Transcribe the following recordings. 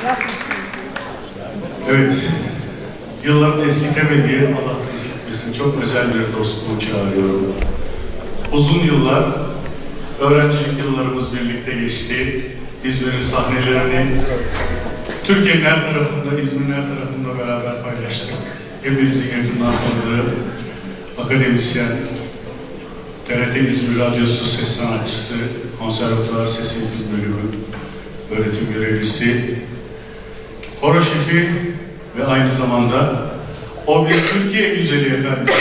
Evet, yılların eskitemediği, Allah eskitmesin, çok özel bir dostluğu çağırıyorum. Uzun yıllar, öğrencilik yıllarımız birlikte geçti. İzmir'in sahnelerini Türkiye'nin her tarafında, İzmir'in her tarafında beraber paylaştık. Hepinizin yakından tanıdığı akademisyen, TRT İzmir Radyosu ses sanatçısı, konservatuvar ses eğitim bölümü öğretim görevlisi, koro şefi ve aynı zamanda o bir Türkiye güzeli efendim.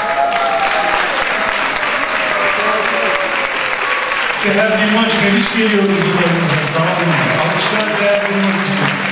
Seher Dilmaç Meriç geliyor huzurlarınıza. Sağ olun. Alkışlar Seher Dilmaç için.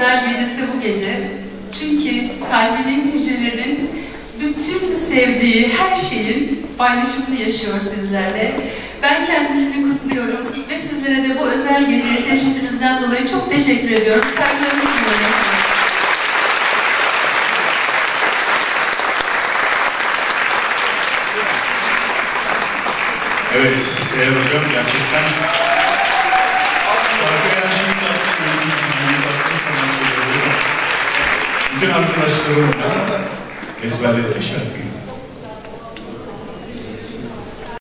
özel gecesi bu gece. Çünkü kalbinin hücrelerinin bütün sevdiği her şeyin paylaşımını yaşıyor sizlerle. Ben kendisini kutluyorum ve sizlere de bu özel geceye teşrifinizden dolayı çok teşekkür ediyorum. Saygılarımı sunuyorum. Evet, Seher Hocam gerçekten bütün arkadaşlarım da ezberletti şarkıyı.